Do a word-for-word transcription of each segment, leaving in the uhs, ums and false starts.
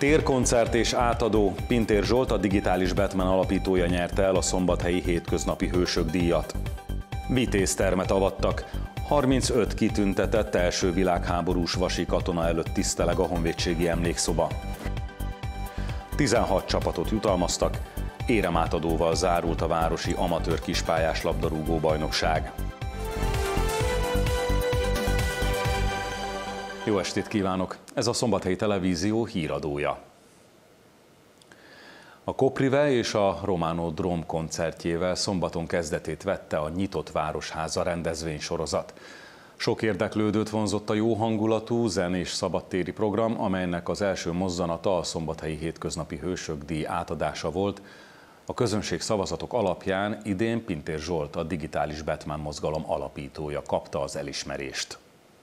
Térkoncert és átadó. Pintér Zsolt, a Digitális Batman alapítója nyerte el a Szombathelyi Hétköznapi Hősök díjat. Vitéztermet avattak. harmincöt kitüntetett első világháborús vasi katona előtt tiszteleg a honvédségi emlékszoba. tizenhat csapatot jutalmaztak. Éremátadóval zárult a városi amatőr kispályás labdarúgó bajnokság. Jó estét kívánok! Ez a Szombathelyi Televízió híradója. A Koprive és a Romano Drom koncertjével szombaton kezdetét vette a Nyitott Városháza rendezvénysorozat. Sok érdeklődőt vonzott a jó hangulatú zenés szabadtéri program, amelynek az első mozzanata a Szombathelyi Hétköznapi Hősök díj átadása volt. A közönség szavazatok alapján idén Pintér Zsolt, a Digitális Batman mozgalom alapítója kapta az elismerést.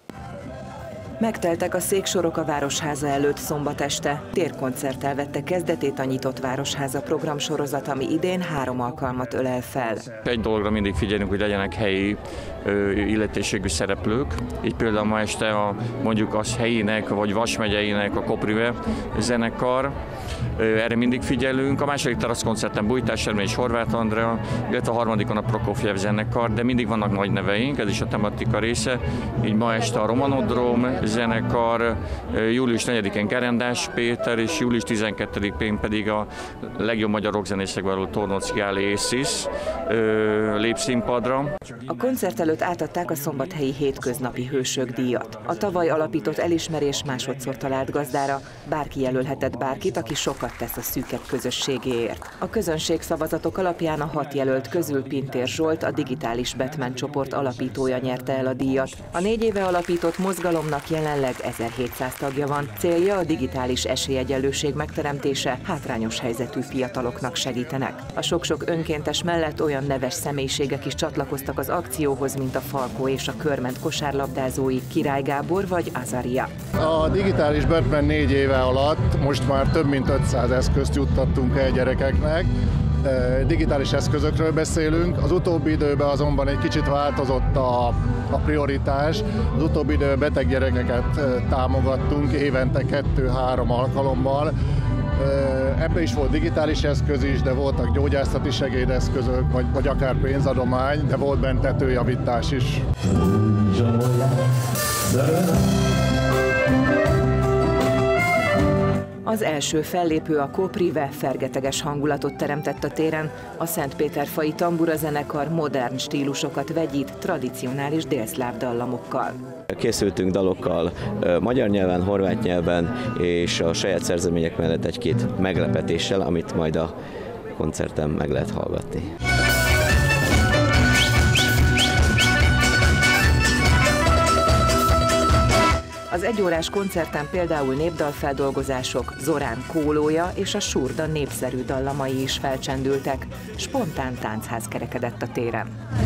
Megteltek a széksorok a Városháza előtt szombat este. Térkoncerttel vette kezdetét a Nyitott Városháza programsorozat, ami idén három alkalmat ölel fel. Egy dologra mindig figyelünk, hogy legyenek helyi illetésségű szereplők. Így például ma este a, mondjuk az helyének vagy Vas megyeinek a Koprive zenekar. Erre mindig figyelünk. A második teraszkoncerten Bújtás Ermény és Horváth Andrea, illetve a harmadikon a Prokofjev zenekar, de mindig vannak nagy neveink, ez is a tematika része. Így ma este a Romano Drom zenekar, július negyedikén Gerendás Péter, és július tizenkettedikén pedig a legjobb magyar rockzenészekből való Tornóczky Áli Észis lép színpadra. A koncert előtt átadták a Szombathelyi Hétköznapi Hősök díjat. A tavaly alapított elismerés másodszor talált gazdára. Bárki jelölhetett bárkit, aki sokat tesz a szűkebb közösségéért. A közönség szavazatok alapján a hat jelölt közül Pintér Zsolt, a Digitális Batman csoport alapítója nyerte el a díjat. A négy éve alapított mozgalomnak jelenleg ezerhétszáz tagja van. Célja a digitális esélyegyenlőség megteremtése, hátrányos helyzetű fiataloknak segítenek. A sok-sok önkéntes mellett olyan neves személyiségek is csatlakoztak az akcióhoz, mint a Falkó és a Körment kosárlabdázói, Király Gábor vagy Azaria. A Digitális Batman négy éve alatt most már több mint ötszáz eszközt juttattunk el gyerekeknek. Digitális eszközökről beszélünk, az utóbbi időben azonban egy kicsit változott a, a prioritás. Az utóbbi időben beteg gyerekeket támogattunk évente kettő-három alkalommal. Ebben is volt digitális eszköz is, de voltak gyógyászati segédeszközök, vagy, vagy akár pénzadomány, de volt benne tetőjavítás is. Az első fellépő, a Koprive fergeteges hangulatot teremtett a téren. A Szentpéterfaji Tambura zenekar modern stílusokat vegyít tradicionális délszláv dallamokkal. Készültünk dalokkal magyar nyelven, horvát nyelven, és a saját szerzemények mellett egy-két meglepetéssel, amit majd a koncerten meg lehet hallgatni. Az egyórás koncerten például népdalfeldolgozások, Zorán kólója és a Surda népszerű dallamai is felcsendültek. Spontán táncház kerekedett a téren.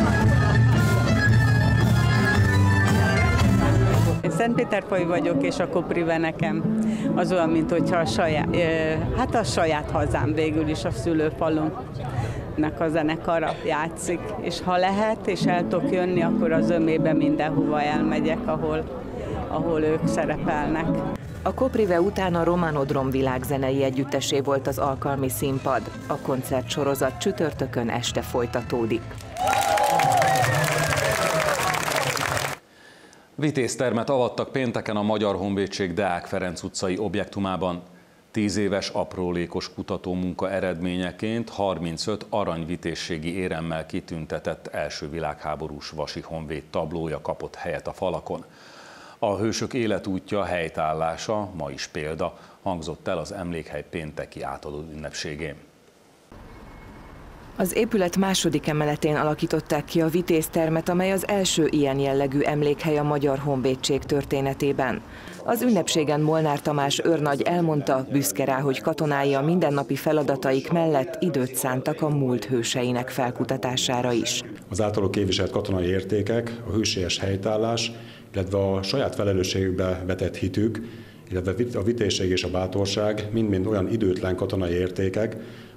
Én Szentpéterfaji vagyok, és a Koprive nekem az olyan, mint hogyha a saját, hát a saját hazám végül is, a szülőfalunknak a zenekara játszik. És ha lehet, és el tudok jönni, akkor az ömébe mindenhova elmegyek, ahol ahol ők szerepelnek. A Koprive után a Romano Drom világzenei együttesé volt az alkalmi színpad. A koncertsorozat csütörtökön este folytatódik. Vitéztermet avattak pénteken a Magyar Honvédség Deák Ferenc utcai objektumában. Tíz éves aprólékos kutatómunka eredményeként harmincöt aranyvitézségi éremmel kitüntetett első világháborús vasi honvéd tablója kapott helyet a falakon. A hősök életútja, helytállása ma is példa, hangzott el az emlékhely pénteki átadó ünnepségén. Az épület második emeletén alakították ki a vitéztermet, amely az első ilyen jellegű emlékhely a Magyar Honvédség történetében. Az ünnepségen Molnár Tamás őrnagy elmondta, büszke rá, hogy katonái a mindennapi feladataik mellett időt szántak a múlt hőseinek felkutatására is. Az általuk képviselt katonai értékek, a hősies helytállás, illetve a saját felelősségükbe vetett hitük, illetve a vitézség és a bátorság mind-mind olyan időtlen katonai értékek,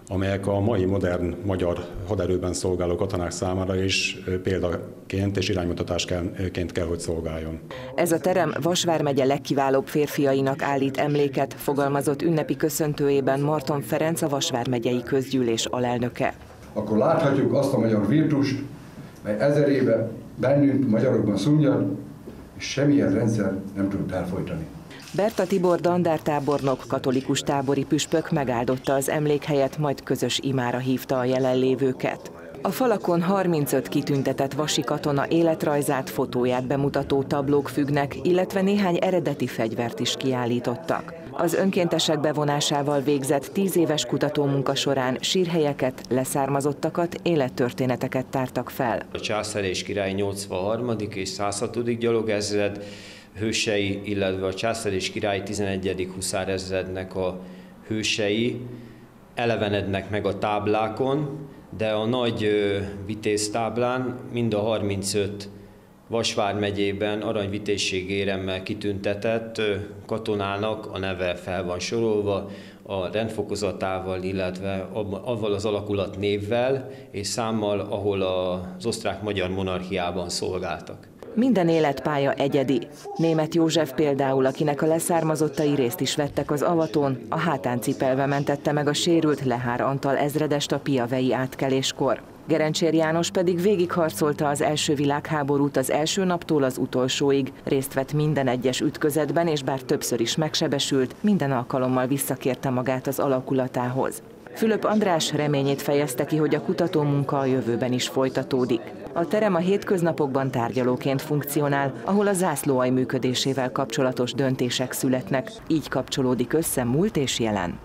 amelyek a mai modern magyar haderőben szolgáló katonák számára is példaként és iránymutatásként kell, hogy szolgáljon. Ez a terem Vas vármegye legkiválóbb férfiainak állít emléket, fogalmazott ünnepi köszöntőjében Marton Ferenc, a Vas vármegyei közgyűlés alelnöke. Akkor láthatjuk azt a magyar virtust, mely ezer éve bennünk, magyarokban szunnyad, és semmilyen rendszer nem tud elfolytani. Berta Tibor dandártábornok, katolikus tábori püspök megáldotta az emlékhelyet, majd közös imára hívta a jelenlévőket. A falakon harmincöt kitüntetett vasi katona életrajzát, fotóját bemutató tablók függnek, illetve néhány eredeti fegyvert is kiállítottak. Az önkéntesek bevonásával végzett tíz éves kutatómunka során sírhelyeket, leszármazottakat, élettörténeteket tártak fel. A császár és király nyolcvanharmadik és száz hatodik gyalogezred hősei, illetve a császár és király tizenegyedik huszárezrednek a hősei elevenednek meg a táblákon, de a nagy vitéztáblán mind a harmincöt Vas vármegyében aranyvitézségi éremmel kitüntetett katonának a neve fel van sorolva, a rendfokozatával, illetve avval az alakulat névvel és számmal, ahol az osztrák-magyar monarchiában szolgáltak. Minden életpálya egyedi. Németh József például, akinek a leszármazottai részt is vettek az avatón, a hátán cipelve mentette meg a sérült Lehár Antal ezredest a piavei átkeléskor. Gerencsér János pedig végigharcolta az első világháborút az első naptól az utolsóig, részt vett minden egyes ütközetben, és bár többször is megsebesült, minden alkalommal visszakérte magát az alakulatához. Fülöp András reményét fejezte ki, hogy a kutatómunka a jövőben is folytatódik. A terem a hétköznapokban tárgyalóként funkcionál, ahol a zászlóalj működésével kapcsolatos döntések születnek, így kapcsolódik össze múlt és jelen.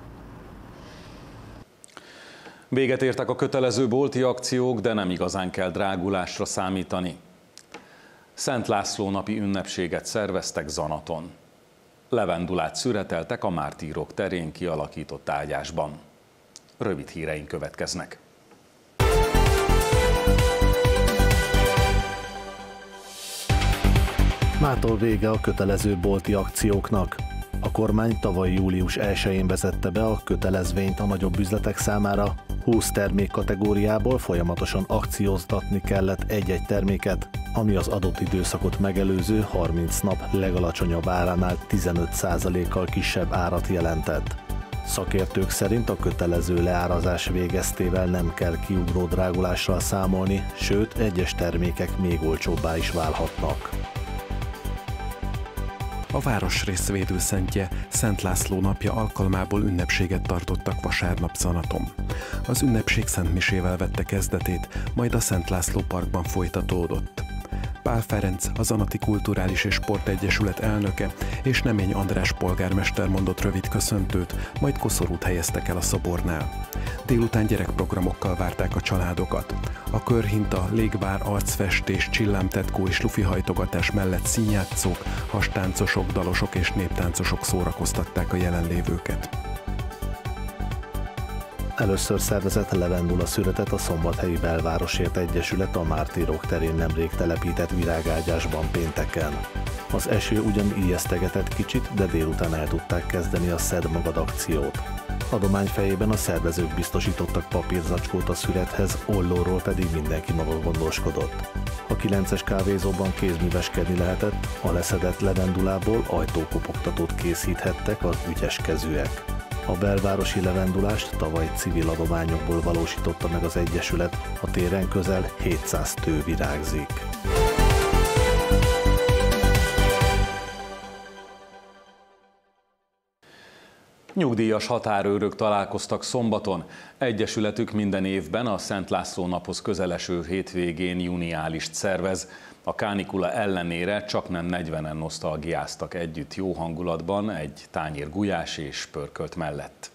Véget értek a kötelező bolti akciók, de nem igazán kell drágulásra számítani. Szent László napi ünnepséget szerveztek Zanaton. Levendulát szüreteltek a mártírok terén kialakított ágyásban. Rövid híreink következnek. Mától vége a kötelező bolti akcióknak. A kormány tavaly július elsején vezette be a kötelezvényt a nagyobb üzletek számára. húsz termék kategóriából folyamatosan akcióztatni kellett egy-egy terméket, ami az adott időszakot megelőző harminc nap legalacsonyabb áránál tizenöt százalékkal kisebb árat jelentett. Szakértők szerint a kötelező leárazás végeztével nem kell kiugró drágulással számolni, sőt, egyes termékek még olcsóbbá is válhatnak. A városrész védőszentje Szent László napja alkalmából ünnepséget tartottak vasárnap Zanaton. Az ünnepség szentmisével vette kezdetét, majd a Szent László parkban folytatódott. Pál Ferenc, a Zanati Kulturális és Sportegyesület elnöke és Nemény András polgármester mondott rövid köszöntőt, majd koszorút helyeztek el a szobornál. Délután gyerekprogramokkal várták a családokat. A körhinta, légbár, arcfestés, csillámtetkó és lufihajtogatás mellett színjátszók, hastáncosok, dalosok és néptáncosok szórakoztatták a jelenlévőket. Először szervezett levendula szüretet a Szombathelyi Belvárosért Egyesület a Mártírok terén nemrég telepített virágágyásban pénteken. Az eső ugyan ijesztegetett kicsit, de délután el tudták kezdeni a Szedd magad akciót. Adomány fejében a szervezők biztosítottak papírzacskót a szürethez, ollóról pedig mindenki maga gondoskodott. A kilences kávézóban kézműveskedni lehetett, a leszedett levendulából ajtókopogtatót készíthettek az ügyes kezűek. A belvárosi levendulást tavaly civil adományokból valósította meg az Egyesület, a téren közel hétszáz tő virágzik. Nyugdíjas határőrök találkoztak szombaton. Egyesületük minden évben a Szent László naphoz közeleső hétvégén juniálist szervez. A kánikula ellenére csaknem negyvenen nosztalgiáztak együtt jó hangulatban egy tányér gulyás és pörkölt mellett.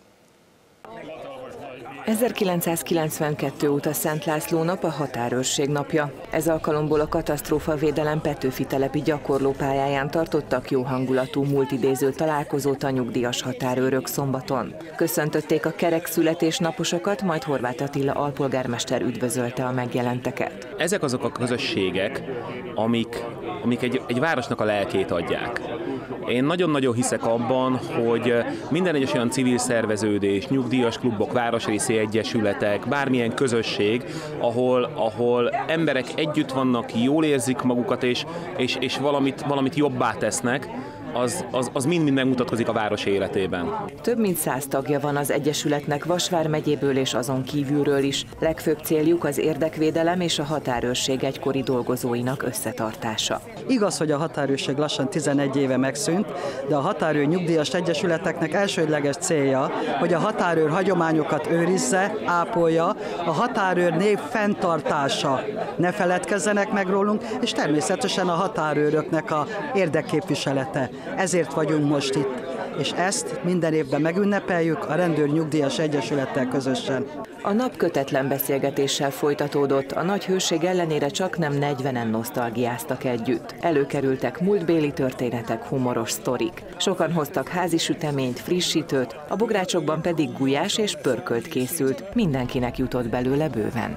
ezerkilencszázkilencvenkettő óta Szent László nap a határőrség napja. Ez alkalomból a katasztrófavédelem Petőfi telepi gyakorlópályáján tartottak jó hangulatú múltidéző találkozót a nyugdíjas határőrök szombaton. Köszöntötték a kerek születésnaposokat, majd Horváth Attila alpolgármester üdvözölte a megjelenteket. Ezek azok a közösségek, amik, amik egy, egy városnak a lelkét adják. Én nagyon-nagyon hiszek abban, hogy minden egyes olyan civil szerveződés, nyugdíjas klubok, városrészi egyesületek, bármilyen közösség, ahol, ahol emberek együtt vannak, jól érzik magukat, és, és, és valamit, valamit jobbá tesznek, az, az, az mind-mind megmutatkozik a város életében. Több mint száz tagja van az Egyesületnek Vasvár megyéből és azon kívülről is. Legfőbb céljuk az érdekvédelem és a határőrség egykori dolgozóinak összetartása. Igaz, hogy a határőrség lassan tizenegy éve megszűnt, de a határőr nyugdíjas egyesületeknek elsődleges célja, hogy a határőr hagyományokat őrizze, ápolja, a határőr név fenntartása. Ne feledkezzenek meg rólunk, és természetesen a határőröknek a érdekképviselete. Ezért vagyunk most itt, és ezt minden évben megünnepeljük a Rendőr Nyugdíjas Egyesülettel közösen. A nap kötetlen beszélgetéssel folytatódott, a nagy hőség ellenére csaknem negyvenen nosztalgiáztak együtt. Előkerültek múltbéli történetek, humoros sztorik. Sokan hoztak házi süteményt, frissítőt, a bográcsokban pedig gulyás és pörkölt készült, mindenkinek jutott belőle bőven.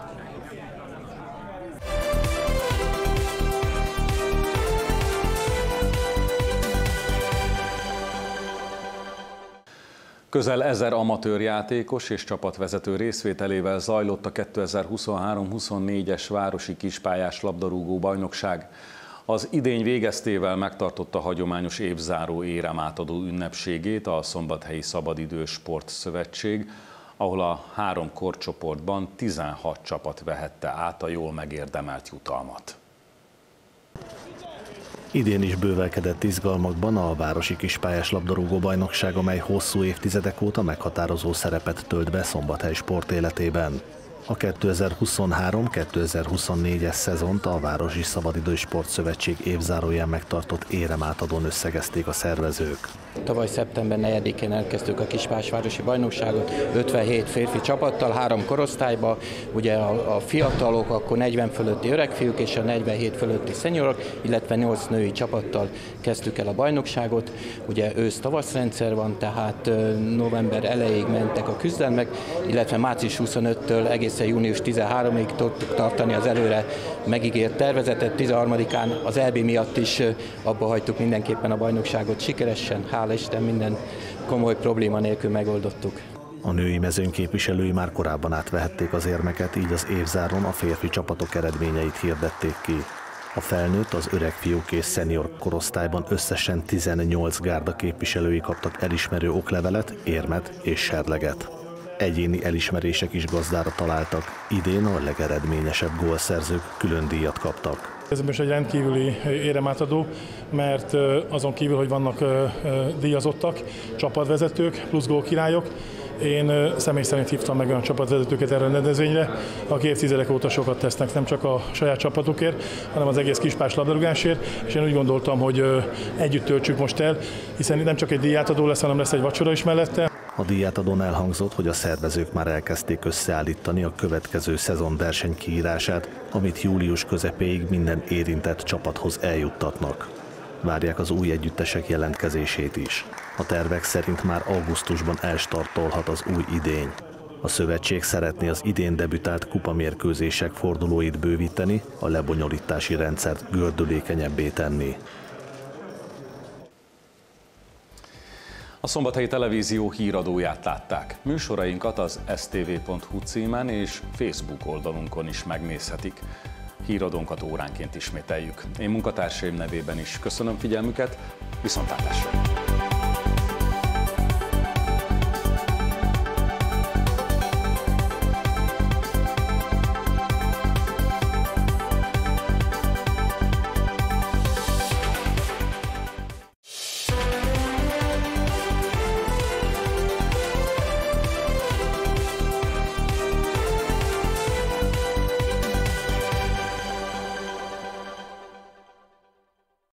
Közel ezer amatőr játékos és csapatvezető részvételével zajlott a kétezer-huszonhárom huszonnégyes városi kispályás labdarúgó bajnokság. Az idény végeztével megtartotta hagyományos évzáró éremátadó ünnepségét a Szombathelyi Szabadidős Sportszövetség, ahol a három korcsoportban tizenhat csapat vehette át a jól megérdemelt jutalmat. Idén is bővelkedett izgalmakban a Városi Kispályás Labdarúgó Bajnokság, amely hosszú évtizedek óta meghatározó szerepet tölt be Szombathely sport életében. A kétezer-huszonhárom kétezer-huszonnégyes szezont a Városi Szabadidős Sportszövetség évzáróján megtartott éremátadón összegezték a szervezők. Tavaly szeptember negyedikén elkezdtük a Kispályás-városi bajnokságot ötvenhét férfi csapattal, három korosztályba, ugye a, a fiatalok, akkor negyven fölötti öregfiúk és a negyvenhét fölötti szenyorok, illetve nyolc női csapattal kezdtük el a bajnokságot. Ugye ősz-tavasz rendszer van, tehát november elejéig mentek a küzdelmek, illetve március huszonötödikétől egészen június tizenharmadikáig tudtuk tartani az előre megígért tervezetet. tizenharmadikán az é bé miatt is abba hagytuk mindenképpen a bajnokságot sikeresen. Hála Isten, minden komoly probléma nélkül megoldottuk. A női mezőny képviselői már korábban átvehették az érmeket, így az évzáron a férfi csapatok eredményeit hirdették ki. A felnőtt, az öreg fiúk és szenior korosztályban összesen tizennyolc gárda képviselői kaptak elismerő oklevelet, érmet és serleget. Egyéni elismerések is gazdára találtak, idén a legeredményesebb gólszerzők külön díjat kaptak. Ez most egy rendkívüli éremátadó, mert azon kívül, hogy vannak díjazottak, csapatvezetők, plusz gólkirályok, én személy szerint hívtam meg olyan csapatvezetőket erre a rendezvényre, akik évtizedek óta sokat tesznek, nem csak a saját csapatukért, hanem az egész kispályás labdarúgásért, és én úgy gondoltam, hogy együtt töltsük most el, hiszen nem csak egy díjátadó lesz, hanem lesz egy vacsora is mellette. A díjátadón elhangzott, hogy a szervezők már elkezdték összeállítani a következő szezon versenykiírását, amit július közepéig minden érintett csapathoz eljuttatnak. Várják az új együttesek jelentkezését is. A tervek szerint már augusztusban elstartolhat az új idény. A szövetség szeretné az idén debütált kupamérkőzések fordulóit bővíteni, a lebonyolítási rendszert gördülékenyebbé tenni. A Szombathelyi Televízió híradóját látták. Műsorainkat az es té vé pont hu címen és Facebook oldalunkon is megnézhetik. Híradónkat óránként ismételjük. Én munkatársaim nevében is köszönöm figyelmüket, viszontlátásra!